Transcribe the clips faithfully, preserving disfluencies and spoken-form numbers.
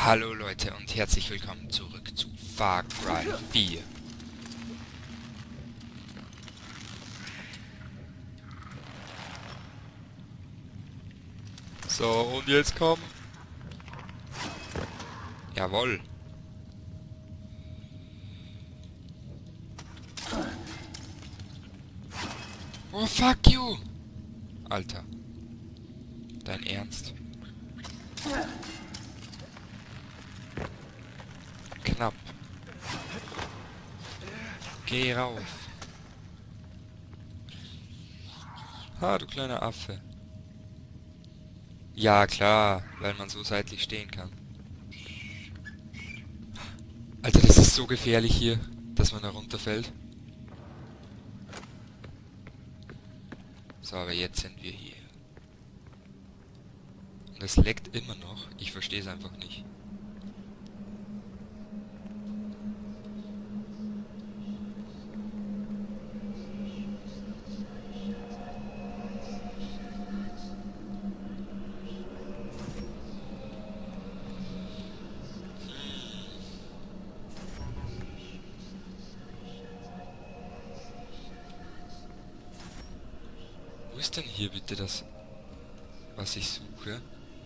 Hallo Leute und herzlich willkommen zurück zu Far Cry vier. So, und jetzt komm. Jawohl. Oh, fuck you! Alter. Dein Ernst? Knapp. Geh rauf. Ha, du kleiner Affe. Ja, klar, weil man so seitlich stehen kann. Alter, das ist so gefährlich hier, dass man da runterfällt. So, aber jetzt sind wir hier. Und es leckt immer noch. Ich verstehe es einfach nicht. Wo ist denn hier bitte das, was ich suche?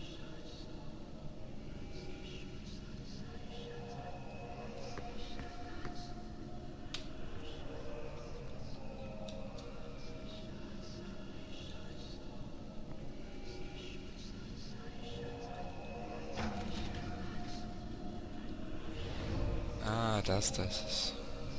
Ah, das, das ist...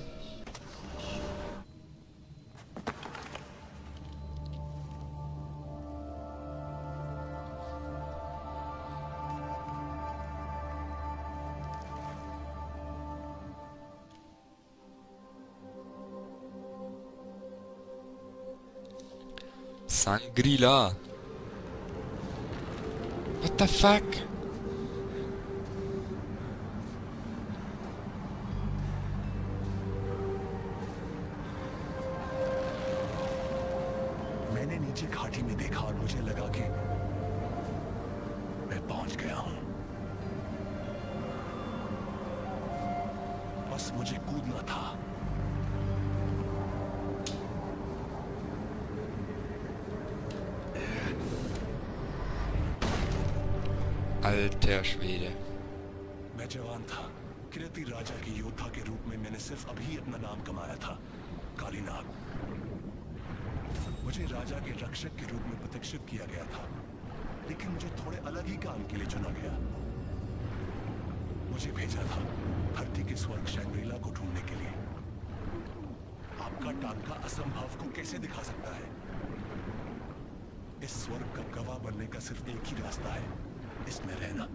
Sangrila. What the fuck? मैंने नीचे घाटी में देखा और मुझे लगा कि मैं पहुंच गया हूं। बस मुझे कूदना था। Alter Schwede. मैं जवान था। किरती राजा के योद्धा के रूप में मैंने सिर्फ अभी अपना नाम कमाया था, कालीनाग। मुझे राजा के रक्षक के रूप में प्रतिष्ठित किया गया था, लेकिन मुझे थोड़े अलग ही काम के लिए चुना गया। मुझे भेजा था धरती के स्वर्ग शैंग्रीला को ढूंढने के लिए। आपका टांका असंभव को कैसे दिखा सकता है? इस स्वर्ग का गवाह बनने का सिर्फ एक ही रास्ता है, इसमें रहना।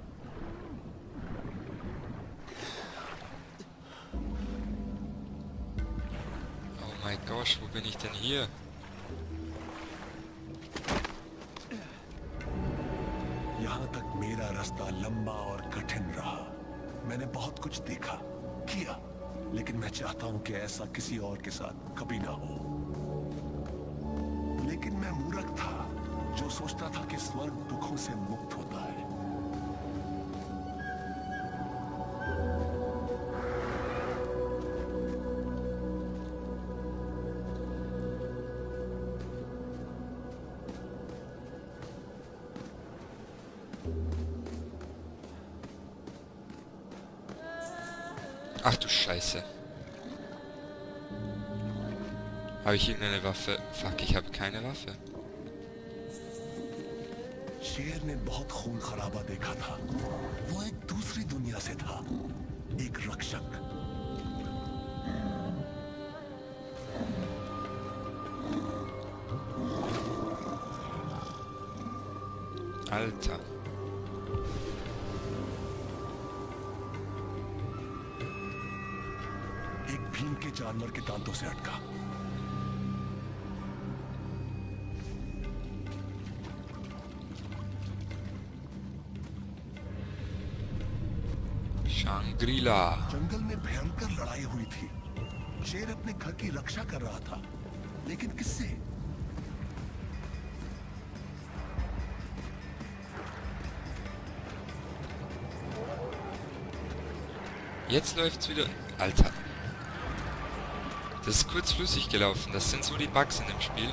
Oh mein Gott, wo bin ich denn hier? यहाँ तक मेरा रास्ता लंबा और कठिन रहा। मैंने बहुत कुछ देखा, किया, लेकिन मैं चाहता हूं कि ऐसा किसी और के साथ कभी ना हो। लेकिन मैं मूर्ख था जो सोचता था कि स्वर्ग दुखों से मुक्त होता है। Ach du Scheiße. Habe ich irgendeine Waffe? Fuck, ich habe keine Waffe. शेर ने बहुत खून खराबा देखा था। वो एक दूसरी दुनिया से था, एक रक्षक। Alter. एक भीम के जानवर के दांतों से अटका। Shangri-La. जंगल में भयंकर लड़ाई हुई थी। शेर अपने घर की रक्षा कर रहा था, लेकिन किससे? Jetzt läuft's wieder... Alter. Das ist kurz flüssig gelaufen. Das sind so die Bugs in dem Spiel.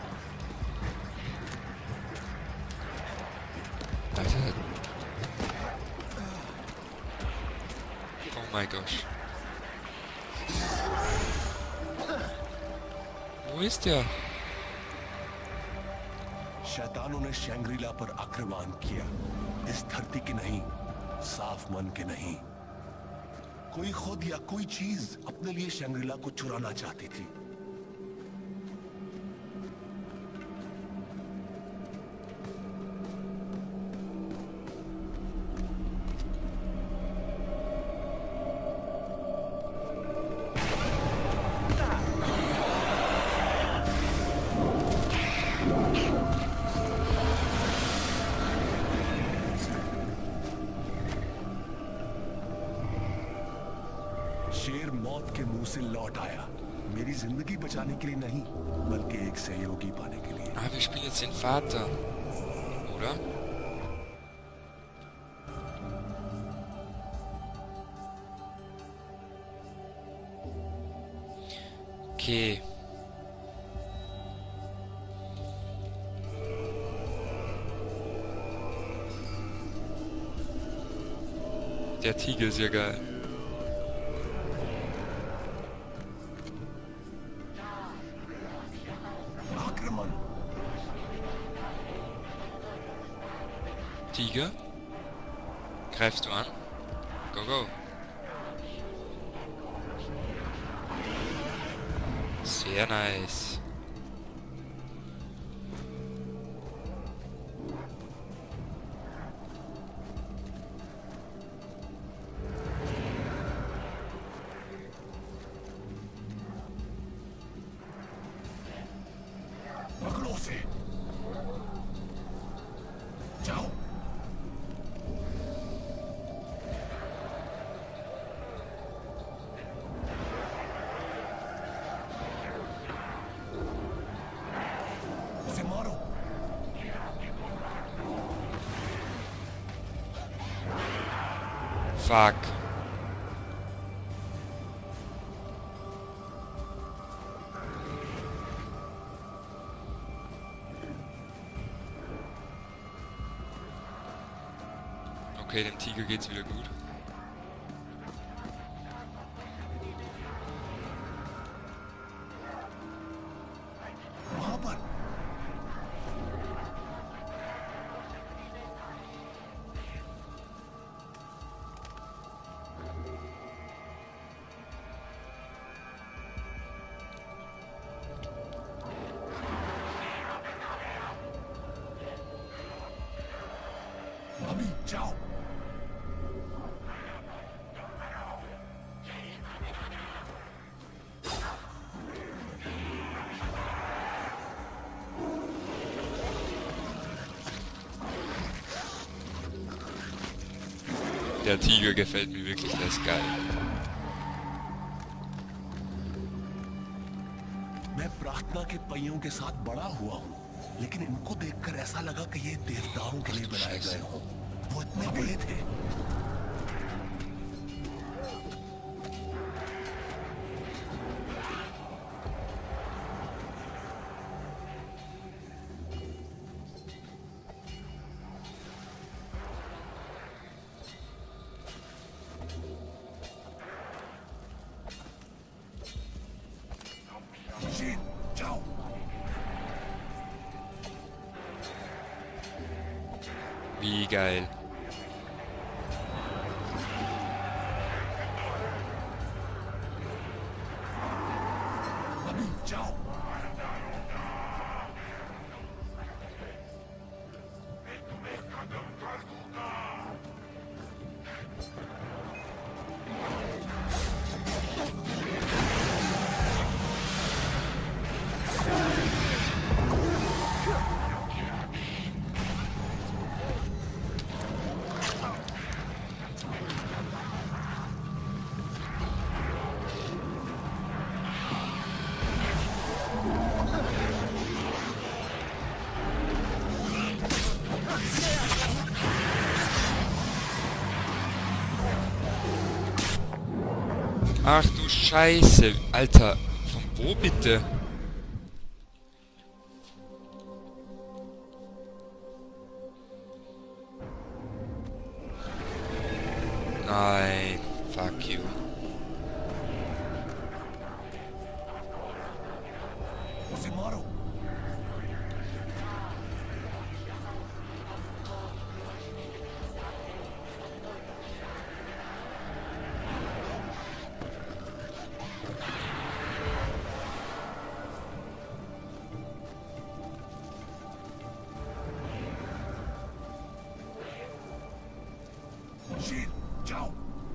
Alter. Oh mein Gott. Wo ist der? शैतानों ने शैंग्रीला पर आक्रमण किया, इस धरती के नहीं, साफ मन के नहीं। कोई खुद या कोई चीज अपने लिए शैंग्रीला को चुराना चाहती थी। शेर मौत के मुंह से लौट आया, मेरी जिंदगी बचाने के लिए नहीं, बल्कि एक सहयोगी पाने के लिए। Ah, wir spielen jetzt den Vater, oder? Okay. Der Tiger ist ja geil. Tiger? Greifst du an? Go, go. Sehr nice. पकड़ो उसे। जाओ। उसे मारो। Fuck. Okay, dem Tiger geht's wieder gut. वहां पर अभी जाओ। Der Tiger gefällt mir wirklich, der ist geil. मैं प्रार्थना के पहियों के साथ बड़ा हुआ हूँ, लेकिन इनको देखकर ऐसा लगा कि ये देवताओं के लिए बनाए गए हों। वो इतने बड़े थे। शेर, जाओ। Wie geil. अभी जाओ। Ach du Scheiße, Alter. Von wo bitte? Nein, fuck you. उसे मारो। शील, जाओ।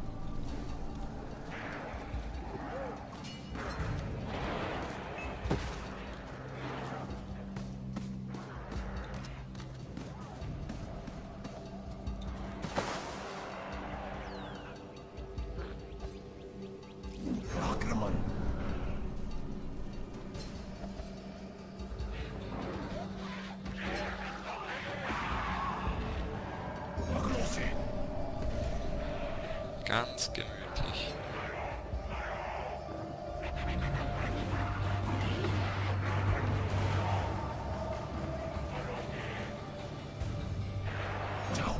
आक्रमण। पकड़ो उसे। Ganz gemütlich. जाओ।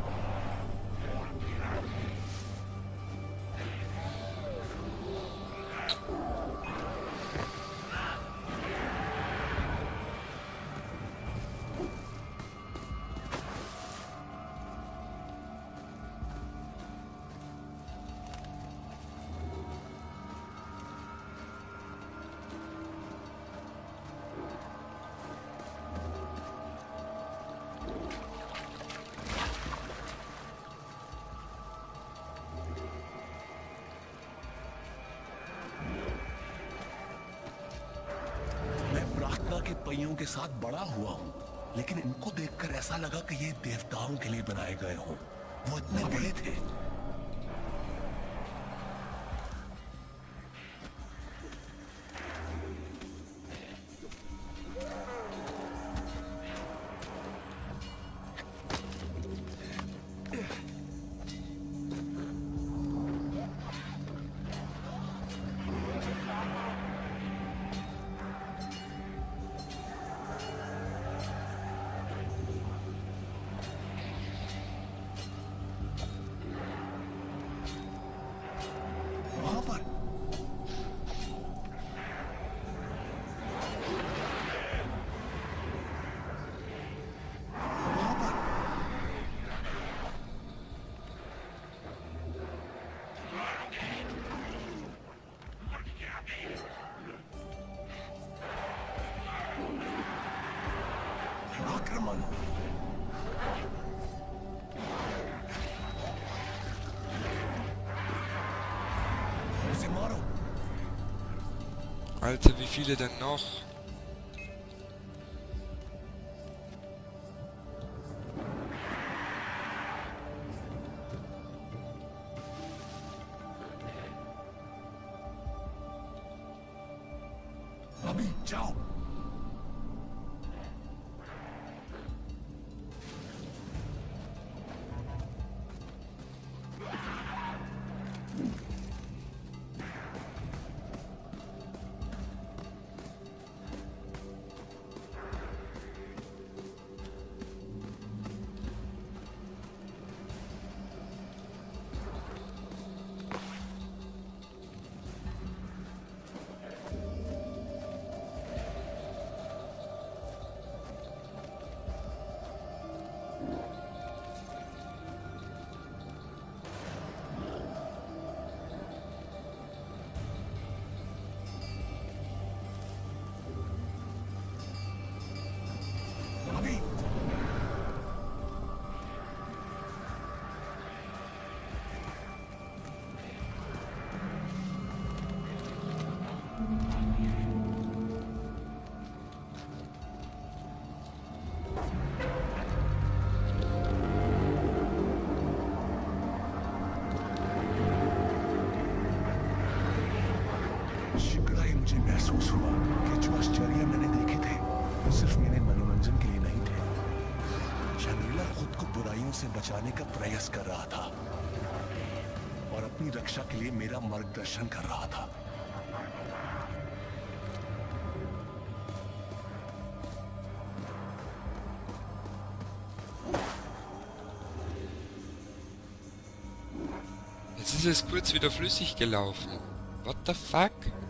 मैं प्रार्थना के पहियों के साथ बड़ा हुआ हूँ, लेकिन इनको देखकर ऐसा लगा कि ये देवताओं के लिए बनाए गए हों। वो इतने बड़े थे। वहां पर वहां पर आक्रमण। उसे मारो। Alter, wie viele denn noch? अभी जाओ। अभी शीघ्र ही मुझे महसूस हुआ कि जो आश्चर्य मैंने देखे थे वो सिर्फ मेरे मनोरंजन के लिए नहीं थे। शर्मिला खुद को बुराइयों से बचाने का प्रयास कर रहा था और अब अपनी रक्षा के लिए मेरा मार्गदर्शन कर रहा था। Jetzt ist es kurz wieder flüssig gelaufen. What the fuck?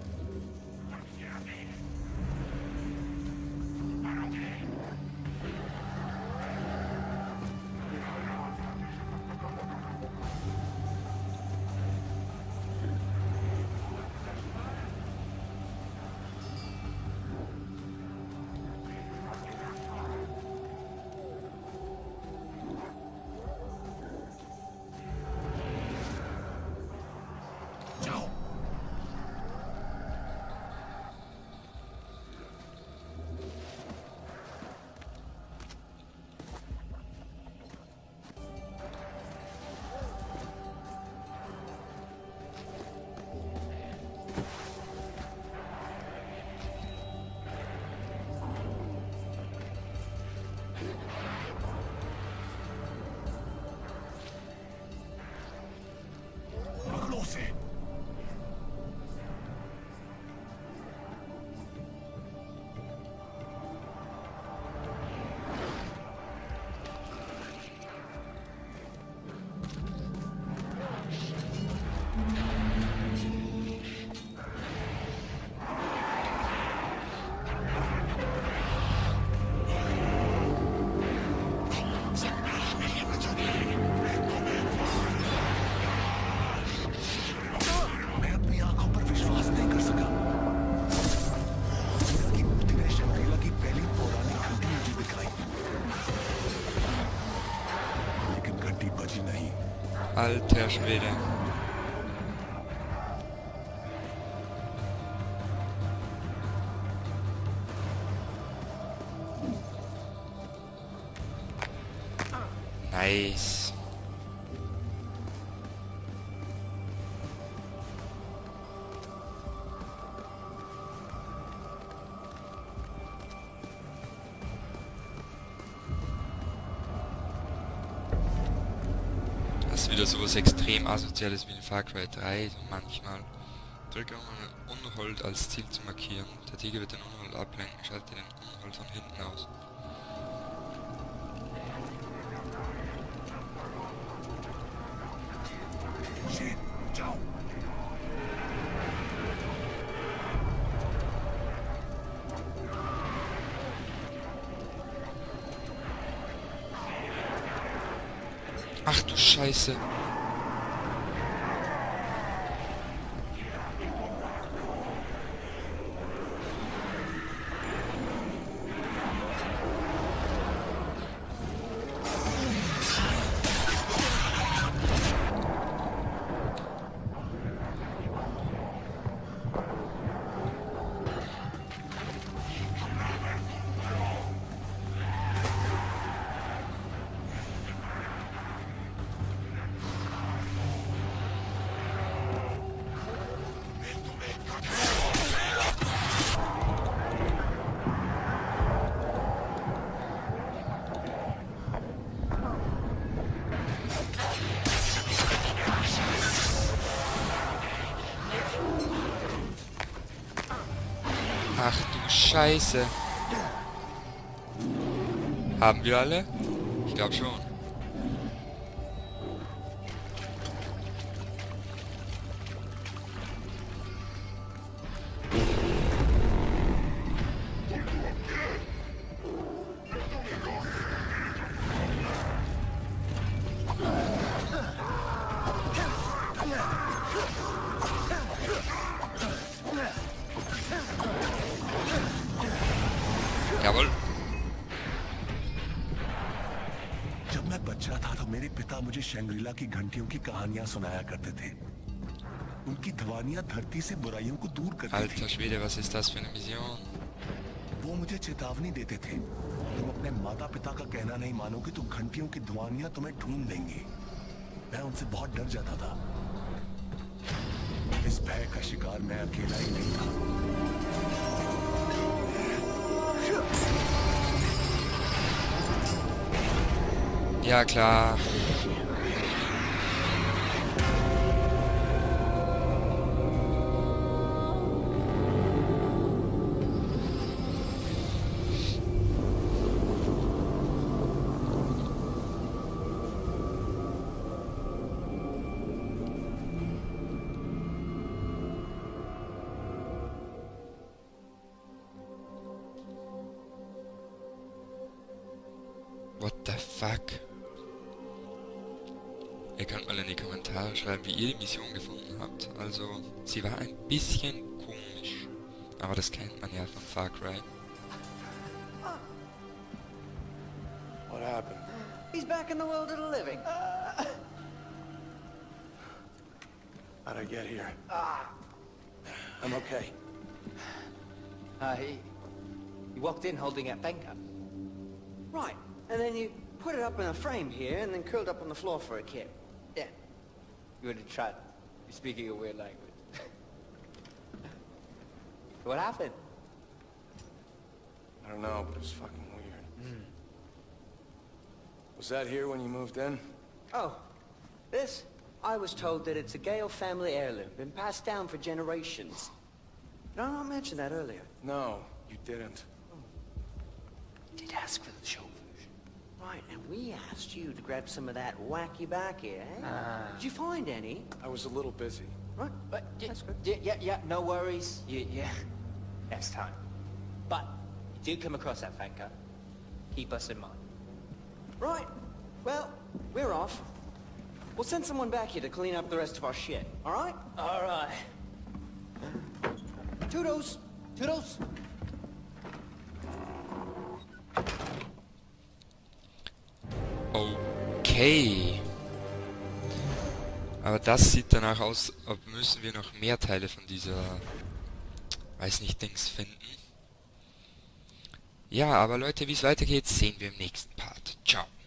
Alter Schwede. Nice. Das ist wieder sowas extrem Asoziales wie in Far Cry drei. So manchmal drücke man Unhold als Ziel zu markieren. Der Tiger wird den Unhold ablenken, schalte den Unhold von hinten aus. Ach du Scheiße. Ach du Scheiße. Haben wir alle? Ich glaube schon. Jawohl. जब मैं बच्चा था तो मेरे पिता मुझे शैंग्रीला की घंटियों की कहानियां सुनाया करते थे। उनकी ध्वनियां धरती से बुराइयों को दूर करती थी। Alter Schwede, was ist das für eine Mission? वो मुझे चेतावनी देते थे, तुम अपने माता पिता का कहना नहीं मानोगे तो घंटियों की ध्वनियां तुम्हें ढूंढ लेंगी। मैं उनसे बहुत डर जाता था। इस भय का शिकार मैं अकेला ही नहीं था। Ja klar. fuck? Ihr könnt mal in die Kommentare schreiben, wie ihr die Mission gefunden habt. Also, sie war ein bisschen komisch. Aber das kennt man ja von Far Cry. What happened? He's back in the world of the living. How'd I get here? I'm okay. Uh, he, he walked in holding that banker. Right, and then you put it up in a frame here and then curled up on the floor for a kip. Yeah. You would have tried. You're speaking a weird language. What happened? I don't know, but it was fucking weird. Mm. Was that here when you moved in? Oh, this? I was told that it's a Gale family heirloom, been passed down for generations. Did I not mention that earlier? No, you didn't. You did ask for the show version. Right, and we asked you to grab some of that wacky backy, eh? Ah. Did you find any? I was a little busy. Right, But y- that's good. y- yeah, yeah, no worries. Y- yeah, next time. But you do come across that Fanka, keep us in mind. Right, well, we're off. We'll send someone back here to clean up the rest of our shit, all right? All right. Toodles! Toodles. Okay. Aber das sieht danach aus, ob müssen wir noch mehr Teile von dieser, weiß nicht, Dings finden. Ja, aber Leute, wie es weitergeht, sehen wir im nächsten Part. Ciao.